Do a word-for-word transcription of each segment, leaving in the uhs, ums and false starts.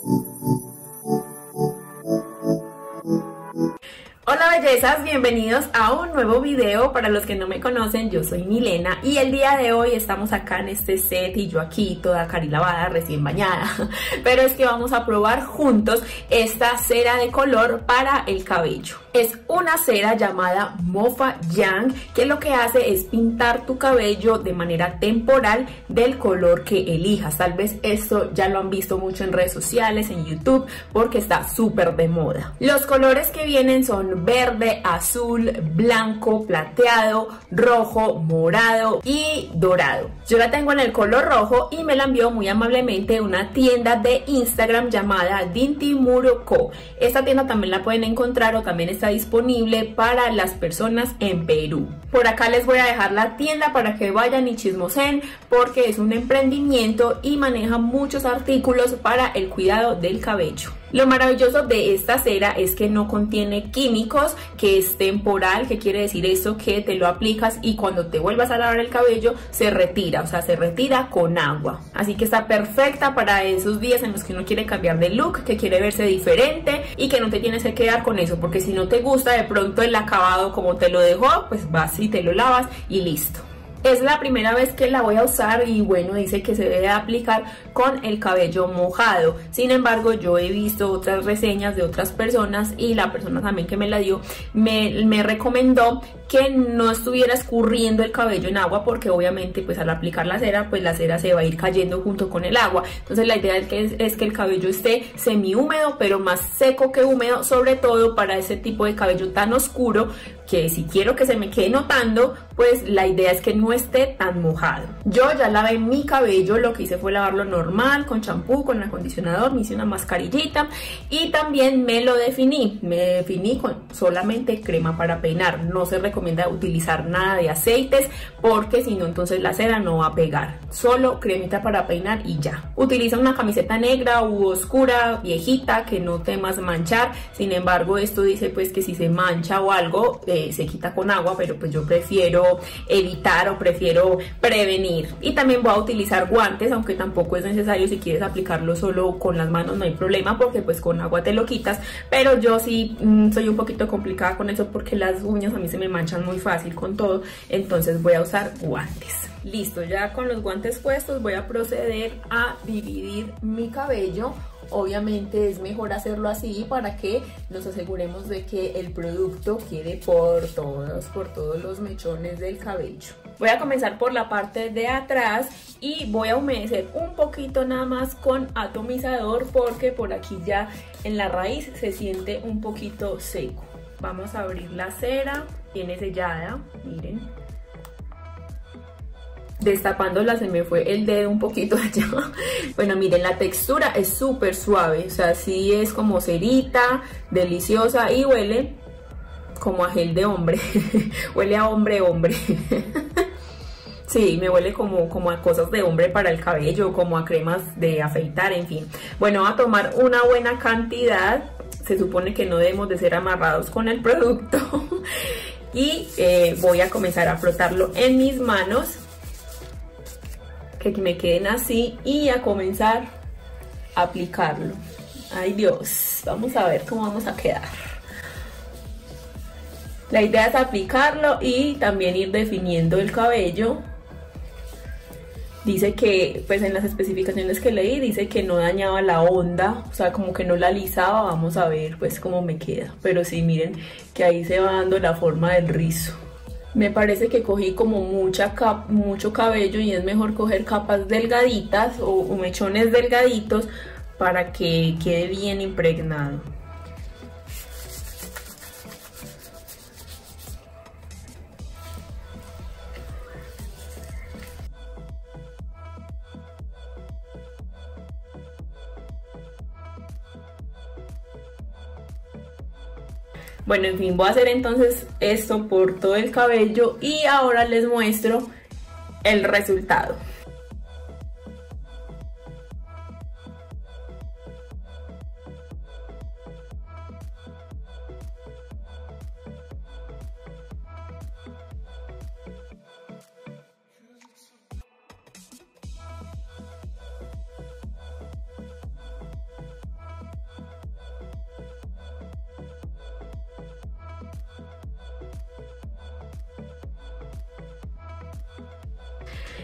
Hola bellezas, bienvenidos a un nuevo video. Para los que no me conocen, yo soy Milena y el día de hoy estamos acá en este set y yo aquí toda carilavada, recién bañada. Pero es que vamos a probar juntos esta cera de color para el cabello. Es una cera llamada Mofa Yang que lo que hace es pintar tu cabello de manera temporal del color que elijas. Tal vez esto ya lo han visto mucho en redes sociales, en YouTube, porque está súper de moda. Los colores que vienen son verde, azul, blanco, plateado, rojo, morado y dorado. Yo la tengo en el color rojo y me la envió muy amablemente una tienda de Instagram llamada Dintimuro Co. Esta tienda también la pueden encontrar o también está disponible para las personas en Perú. Por acá les voy a dejar la tienda para que vayan y chismosen, porque es un emprendimiento y maneja muchos artículos para el cuidado del cabello. Lo maravilloso de esta cera es que no contiene químicos, que es temporal, que quiere decir eso, que te lo aplicas y cuando te vuelvas a lavar el cabello se retira, o sea, se retira con agua. Así que está perfecta para esos días en los que uno quiere cambiar de look, que quiere verse diferente y que no te tienes que quedar con eso, porque si no te gusta de pronto el acabado como te lo dejó, pues vas y te lo lavas y listo. Es la primera vez que la voy a usar y bueno, dice que se debe aplicar con el cabello mojado. Sin embargo, yo he visto otras reseñas de otras personas y la persona también que me la dio me, me recomendó que no estuviera escurriendo el cabello en agua, porque obviamente pues al aplicar la cera, pues la cera se va a ir cayendo junto con el agua. Entonces la idea es que, es que el cabello esté semi húmedo, pero más seco que húmedo, sobre todo para ese tipo de cabello tan oscuro, que si quiero que se me quede notando, pues la idea es que no esté tan mojado. Yo ya lavé mi cabello, lo que hice fue lavarlo normal, con champú, con acondicionador, me hice una mascarillita y también me lo definí. Me definí con solamente crema para peinar. No se recomienda utilizar nada de aceites, porque si no entonces la cera no va a pegar. Solo cremita para peinar y ya. Utiliza una camiseta negra u oscura, viejita, que no temas manchar. Sin embargo, esto dice pues que si se mancha o algo, eh, se quita con agua, pero pues yo prefiero evitar o prefiero prevenir. Y también voy a utilizar guantes, aunque tampoco es necesario. Si quieres aplicarlo solo con las manos no hay problema, porque pues con agua te lo quitas, pero yo sí mmm, soy un poquito complicada con eso, porque las uñas a mí se me manchan muy fácil con todo, entonces voy a usar guantes. Listo, ya con los guantes puestos voy a proceder a dividir mi cabello. Obviamente es mejor hacerlo así para que nos aseguremos de que el producto quede por todos, por todos los mechones del cabello. Voy a comenzar por la parte de atrás y voy a humedecer un poquito nada más con atomizador, porque por aquí ya en la raíz se siente un poquito seco. Vamos a abrir la cera, viene sellada, miren. Destapándola se me fue el dedo un poquito allá. Bueno, miren, la textura es súper suave, o sea, sí es como cerita, deliciosa y huele como a gel de hombre. Huele a hombre, hombre. Sí, me huele como, como a cosas de hombre para el cabello, como a cremas de afeitar, en fin. Bueno, voy a tomar una buena cantidad. Se supone que no debemos de ser amarrados con el producto. Y eh, voy a comenzar a frotarlo en mis manos, que me queden así, y a comenzar a aplicarlo. Ay Dios, vamos a ver cómo vamos a quedar. La idea es aplicarlo y también ir definiendo el cabello. Dice que, pues en las especificaciones que leí, dice que no dañaba la onda, o sea, como que no la alisaba. Vamos a ver pues cómo me queda. Pero sí, miren que ahí se va dando la forma del rizo. Me parece que cogí como mucha cap mucho cabello y es mejor coger capas delgaditas o, o mechones delgaditos para que quede bien impregnado. Bueno, en fin, voy a hacer entonces esto por todo el cabello y ahora les muestro el resultado.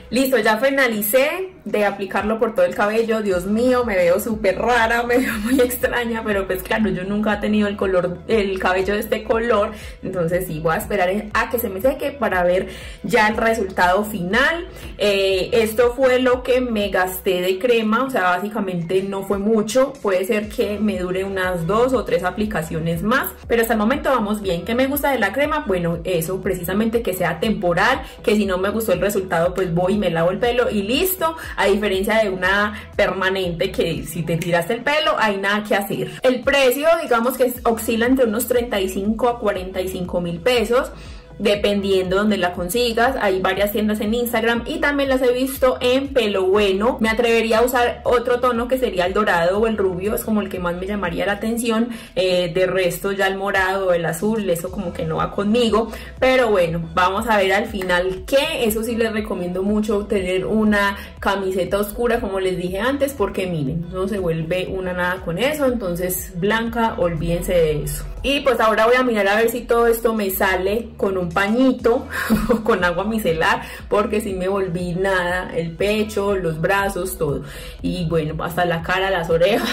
Listo, ya finalicé de aplicarlo por todo el cabello. Dios mío, me veo súper rara, me veo muy extraña, pero pues claro, yo nunca he tenido el color, el cabello de este color, entonces sí, voy a esperar a que se me seque para ver ya el resultado final. Eh, esto fue lo que me gasté de crema, o sea, básicamente no fue mucho, puede ser que me dure unas dos o tres aplicaciones más, pero hasta el momento vamos bien. ¿Qué me gusta de la crema? Bueno, eso, precisamente que sea temporal, que si no me gustó el resultado, pues voy y me lavo el pelo y listo, a diferencia de una permanente que si te tiraste el pelo hay nada que hacer. El precio, digamos que oscila entre unos treinta y cinco a cuarenta y cinco mil pesos, dependiendo donde la consigas. Hay varias tiendas en Instagram y también las he visto en Pelo Bueno. Me atrevería a usar otro tono que sería el dorado o el rubio, es como el que más me llamaría la atención. Eh, de resto ya el morado o el azul, eso como que no va conmigo, pero bueno, vamos a ver al final qué. Eso sí les recomiendo mucho tener una camiseta oscura, como les dije antes, porque miren, no se vuelve una nada con eso, entonces blanca, olvídense de eso. Y pues ahora voy a mirar a ver si todo esto me sale con un pañito o con agua micelar, porque si me volví nada, el pecho, los brazos, todo, y bueno, hasta la cara, las orejas.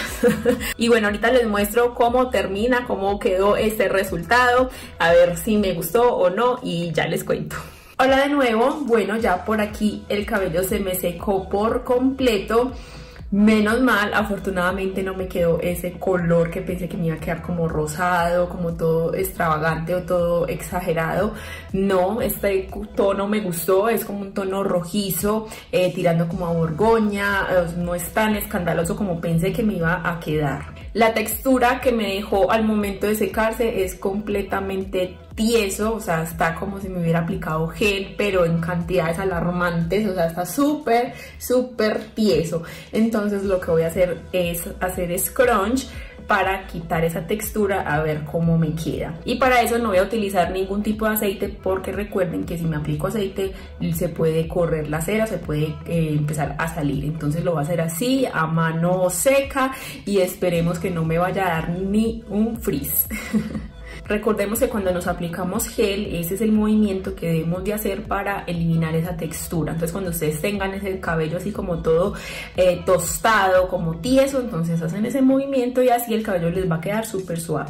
Y bueno, ahorita les muestro cómo termina, cómo quedó este resultado, a ver si me gustó o no, y ya les cuento. Hola de nuevo. Bueno, ya por aquí el cabello se me secó por completo. Menos mal, afortunadamente no me quedó ese color que pensé que me iba a quedar como rosado, como todo extravagante o todo exagerado. No, este tono me gustó, es como un tono rojizo, eh, tirando como a borgoña, eh, no es tan escandaloso como pensé que me iba a quedar. La textura que me dejó al momento de secarse es completamente tieso, o sea, está como si me hubiera aplicado gel, pero en cantidades alarmantes, o sea, está súper, súper tieso. Entonces lo que voy a hacer es hacer scrunch para quitar esa textura, a ver cómo me queda. Y para eso no voy a utilizar ningún tipo de aceite, porque recuerden que si me aplico aceite se puede correr la cera, se puede eh, empezar a salir. Entonces lo voy a hacer así, a mano seca, y esperemos que no me vaya a dar ni un frizz. Recordemos que cuando nos aplicamos gel, ese es el movimiento que debemos de hacer para eliminar esa textura. Entonces cuando ustedes tengan ese cabello así como todo eh, tostado, como tieso, entonces hacen ese movimiento y así el cabello les va a quedar súper suave.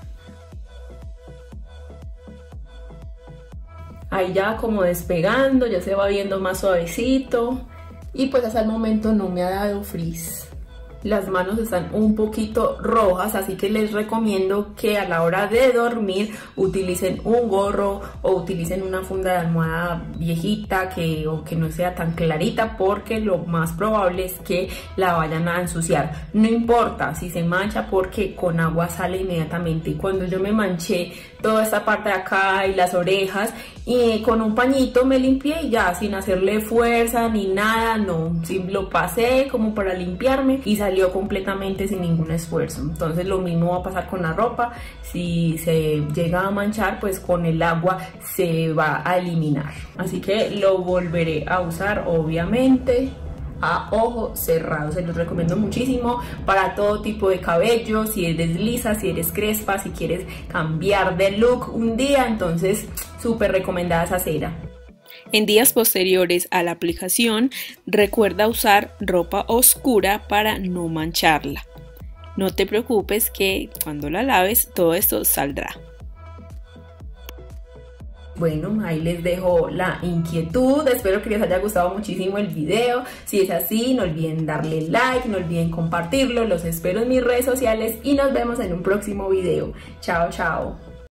Ahí ya como despegando, ya se va viendo más suavecito, y pues hasta el momento no me ha dado frizz. Las manos están un poquito rojas, así que les recomiendo que a la hora de dormir utilicen un gorro o utilicen una funda de almohada viejita que, o que no sea tan clarita, porque lo más probable es que la vayan a ensuciar. No importa si se mancha, porque con agua sale inmediatamente. Y cuando yo me manché toda esta parte de acá y las orejas, y con un pañito me limpié y ya, sin hacerle fuerza ni nada, no, sí lo pasé como para limpiarme y salió completamente sin ningún esfuerzo. Entonces lo mismo va a pasar con la ropa, si se llega a manchar, pues con el agua se va a eliminar. Así que lo volveré a usar, obviamente a ojo cerrado. Se los recomiendo muchísimo para todo tipo de cabello, si eres lisa, si eres crespa, si quieres cambiar de look un día, entonces súper recomendada esa cera. En días posteriores a la aplicación, recuerda usar ropa oscura para no mancharla. No te preocupes que cuando la laves todo esto saldrá. Bueno, ahí les dejo la inquietud, espero que les haya gustado muchísimo el video. Si es así, no olviden darle like, no olviden compartirlo, los espero en mis redes sociales y nos vemos en un próximo video. Chao, chao.